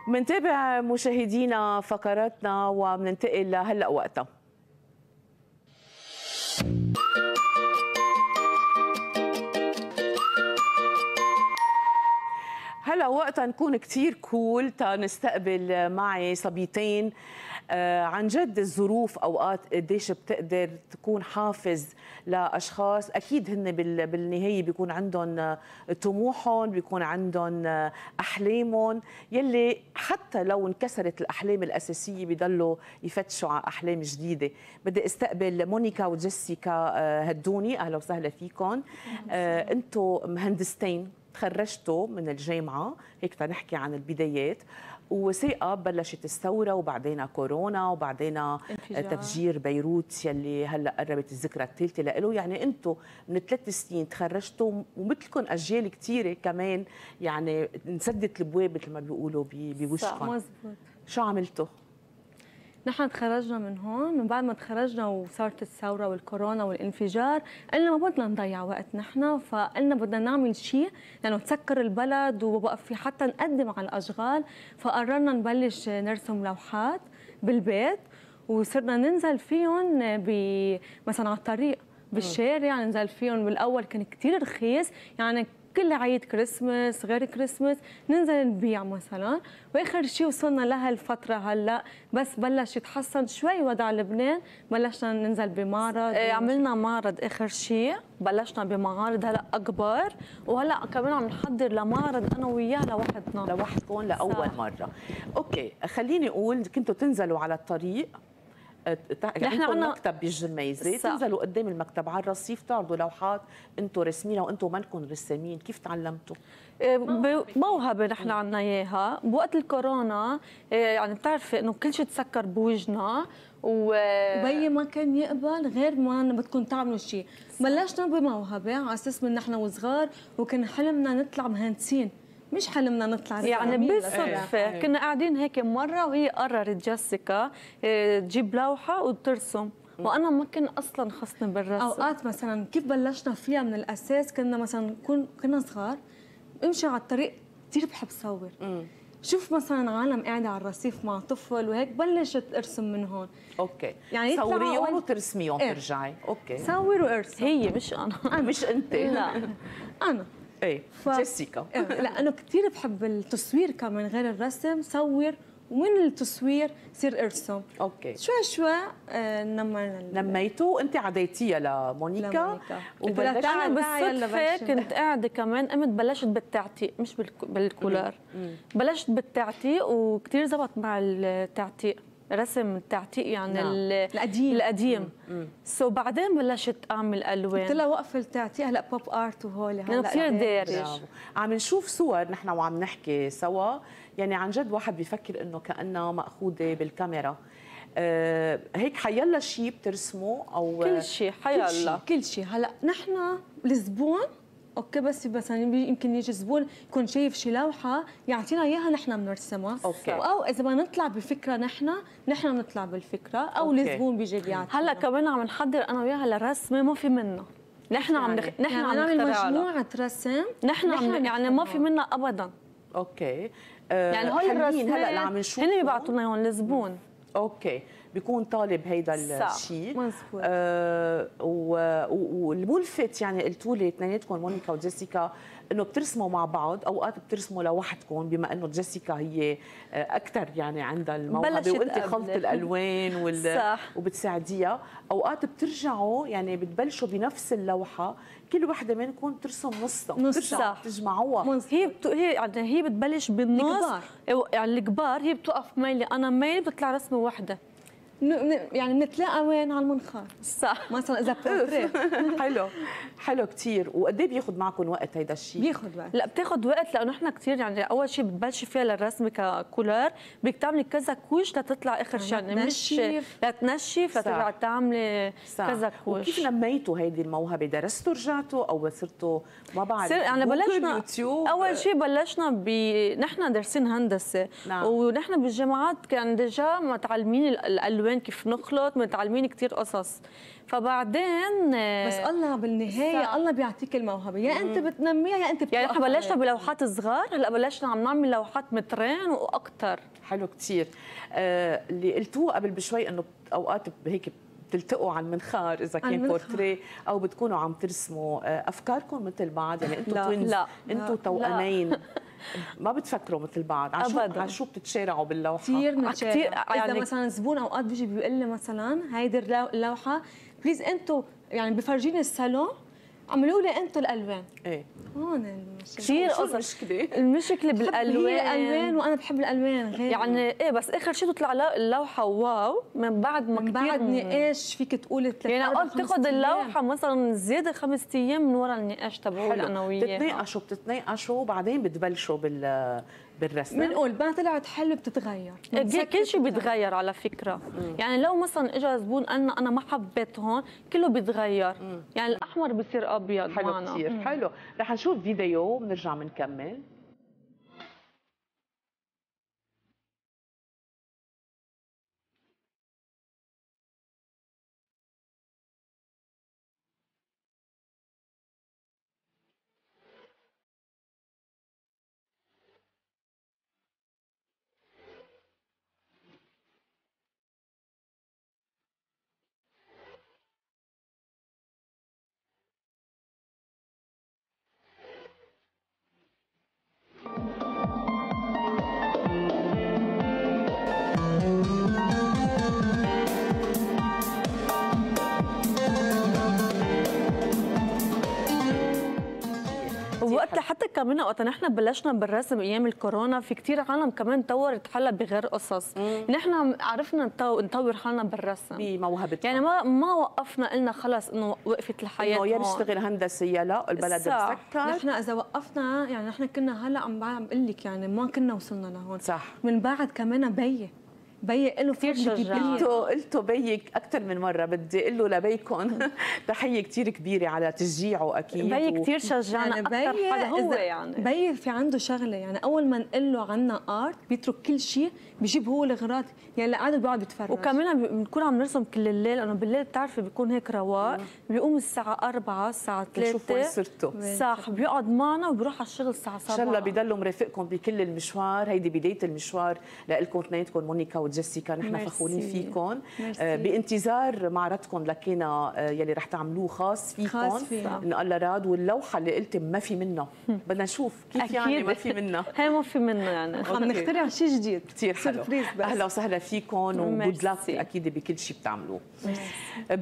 منتابع مشاهدينا فقراتنا ومننتقل لهلا وقتها. هلا وقتها نكون كتير كول تنستقبل معي صبيتين. عن جد الظروف اوقات قديش بتقدر تكون حافز لاشخاص، اكيد هن بالنهايه بيكون عندهم طموحهم، بيكون عندهم احلامهم، يلي حتى لو انكسرت الاحلام الاساسيه بيضلوا يفتشوا على احلام جديده. بدي استقبل مونيكا وجيسيكا هدوني، اهلا وسهلا فيكم. انتم مهندستين، تخرجتوا من الجامعه، هيك تنحكي عن البدايات، وثائقة بلشت الثورة وبعدين كورونا وبعدين تفجير بيروت يلي هلا قربت الذكرى الثالثة له. يعني انتم من 3 سنين تخرجتوا ومثلكم اجيال كثيرة كمان، يعني انسدت الابواب مثل ما بيقولوا بوشكم. مزبوط. شو عملتوا؟ نحن تخرجنا من هون، من بعد ما تخرجنا وصارت الثورة والكورونا والانفجار، قلنا ما بدنا نضيع وقت نحن، فقلنا بدنا نعمل شيء لأنه تسكر البلد وبقى في حتى نقدم على الأشغال، فقررنا نبلش نرسم لوحات بالبيت وصرنا ننزل فيهم مثلا على الطريق بالشارع، ننزل فيهم. بالأول كان كتير رخيص، يعني كل عيد كريسماس غير كريسماس ننزل نبيع مثلا، واخر شيء وصلنا لهالفتره هلا بس بلش يتحسن شوي وضع لبنان، بلشنا ننزل بمعرض. عملنا معرض اخر شيء، بلشنا بمعارض هلا اكبر، وهلا كمان عم نحضر لمعرض انا وياه لوحدكم لاول مره. اوكي، خليني اقول كنتوا تنزلوا على الطريق، نحن عندنا مكتب بالجميزه، تنزلوا قدام المكتب على الرصيف تعرضوا لوحات انتم رسمينها وانتم مالكم رسامين. كيف تعلمتوا؟ موهبه نحن عندنا اياها بوقت الكورونا. يعني بتعرفي انه كل شيء تسكر بوجنا وبي ما كان يقبل غير ما بدكم تعملوا شيء. بلشنا بموهبه على اساس من نحن وصغار، وكان حلمنا نطلع مهندسين، مش حلمنا نطلع يعني بالصدفة كنا قاعدين هيك مرة وهي قررت جيسيكا تجيب لوحة وترسم، وأنا ما كان أصلا خصني بالرسم. أوقات مثلا كيف بلشنا فيها من الأساس، كنا مثلا كنا صغار امشي على الطريق كثير بحب صور. شوف مثلا عالم قاعدة على الرصيف مع طفل وهيك بلشت ارسم من هون. اوكي، يعني صوريهم وترسميهم ترجعي. اوكي، صور وارسم. هي مش أنا. مش أنت. لا أنا. ايه جيسيكا. لانه كثير بحب التصوير كمان غير الرسم، صور ومن التصوير صير ارسم. اوكي، شوي نميتوا. انت عديتيها لمونيكا وبلشت. انا بالصدفه كنت قاعده كمان، قمت بلشت بالتعتيق مش بالكولار. بلشت بالتعتيق وكثير زبط مع التعتيق، رسم التعتيق يعني القديم. سو بعدين بلشت اعمل الوان. قلت لها وقف التعتيق هلا بوب ارت وهول هلا كثير دارج. عم نشوف صور نحن وعم نحكي سوا، يعني عن جد واحد بيفكر انه كانها ماخوذه بالكاميرا. هيك حيلا شيء بترسمه او كل شيء حيلا كل شيء. هلا نحن الزبون اوكي، بس مثلا يمكن يجي زبون يكون شايف شي لوحه يعطينا اياها نحن بنرسمها. او اذا بدنا نطلع بفكره نحن بنطلع بالفكره، او الزبون بيجي بيعطينا. هلا كمان عم نحضر انا وياها للرسمه، ما في منها. نحن عم نعمل مجموعه رسم، نحن يعني ما في منها ابدا. اوكي، يعني هول الرسمات هلا اللي عم نشوفه هن بيبعثوا لنا اياهم الزبون. اوكي، بيكون طالب هيدا الشيء. مزبوط. والملفت يعني قلتوا لي اثنيناتكم مونيكا وجيسيكا انه بترسموا مع بعض، اوقات بترسموا لوحدكم بما انه جيسيكا هي اكثر يعني عندها الموهبه وانت خلط الالوان وبتساعديها. اوقات بترجعوا يعني بتبلشوا بنفس اللوحه، كل وحده منكم ترسم نصها بترجعوا تجمعوها. هي بتبلش بالنص، يعني الكبار هي بتوقف ميلي انا ميلي، بتطلع رسمه وحده. يعني بنتلاقى وين على المنخار صح مثلا اذا بورتريه. حلو كثير. وقد ايه بياخذ معكم وقت هيدا الشيء؟ بياخذ وقت. لا بتاخذ وقت لانه نحن كثير يعني اول شيء بتبلشي فيها للرسم ككولار، بدك تعملي كذا كوش لتطلع اخر شيء، يعني مش لتنشف لترجع تعملي كذا كوش. وكيف نميتوا هيدي الموهبه؟ درستوا رجعتوا او صرتوا ما بعرف يعني بلشنا اول شيء بلشنا نحن دارسين هندسه. ونحن بالجامعات كان ديجا متعلمين الالوان الالوان كيف نخلط، متعلمين كثير قصص. فبعدين بس الله بالنهايه الله بيعطيك الموهبه، يا انت بتنميها يا انت يعني احنا بلشنا بلوحات صغار، هلا بلشنا عم نعمل لوحات مترين واكثر. حلو كثير. اللي قلتوه قبل بشوي انه اوقات هيك بتلتقوا على المنخار اذا كان بورتريه او بتكونوا عم ترسموا، افكاركم مثل بعض؟ يعني انتم توينز، انتم توأمين، ما بتفكروا مثل بعض؟ على شو بتتشارعوا باللوحه؟ كثير كثير. يعني اذا مثلا زبون اوقات بيجي بيقول لي مثلا هيدي اللوحه بليز انتم يعني بفرجيني الصالون عملوا لي انتم الالوان. ايه هون المشكله كثير المشكله. المشكله بالالوان، هي الالوان وانا بحب الالوان غير يعني ايه، بس اخر شيء بتطلع اللوحه واو من بعد ما من بعد نقاش فيك تقولي 3 يعني اوقات بتاخذ اللوحه مثلا زياده 5 ايام من وراء النقاش تبعه انا وياه. بتتناقشوا وبعدين بتبلشوا بالرسم. بنقول ما طلعت حلوه بتتغير، كل شيء بيتغير على فكره. يعني لو مثلا اجى زبون قالنا انا ما حبيت هون، كله بيتغير. يعني الاحمر بصير ابيض. حلو كثير. حلو، رح نشوف فيديو وبنرجع بنكمل. وقتها حتى كمان وقت نحن بلشنا بالرسم ايام الكورونا، في كثير عالم كمان طورت حالها بغير قصص. نحن عرفنا نطور حالنا بالرسم بموهبتنا، يعني ما وقفنا قلنا خلص انه وقفت الحياه انه يا نشتغل هندسه يا لا البلد مسكر. نحن اذا وقفنا يعني نحن كنا هلا عم بقول لك يعني ما كنا وصلنا لهون. صح. من بعد كمان بيي له كثير شجاع. قلتوا بيك اكثر من مره، بدي اقول له لبيكم تحيه كثير كبيره على تشجيعه. اكيد بيي كثير شجعنا، يعني اكثر حدا هو. يعني بيي في عنده شغله، يعني اول ما نقول له عنا ارت بيترك كل شيء بيجيب هو الاغراض يلي قاعد بيقعد بيتفرج. وكمان بنكون عم نرسم كل الليل، لانه بالليل بتعرفي بيكون هيك رواق. بيقوم الساعه 4 الساعه 3 شوفوا وين صرتوا. صح، بيقعد معنا وبيروح على الشغل الساعه 7. ان شاء الله بيضلوا مرافقكم بكل المشوار. هيدي بدايه المشوار لكم اثنيناتكم، مونيكا وجيسيكا. نحن فخورين فيكم، بانتظار معرضكم لكينا يلي رح تعملوه خاص فيكم ان الله راد. واللوحه اللي قلتي ما في منها، بدنا نشوف كيف أكيد. يعني ما في منها؟ هي ما في منها، يعني عم نخترع شيء جديد كثير حلو. اهلا وسهلا فيكم وجود لك اكيد بكل شيء بتعملوه.